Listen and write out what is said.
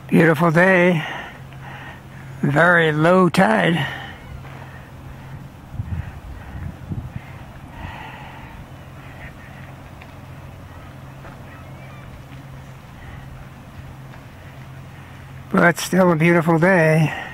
Beautiful day. Very low tide. But still a beautiful day.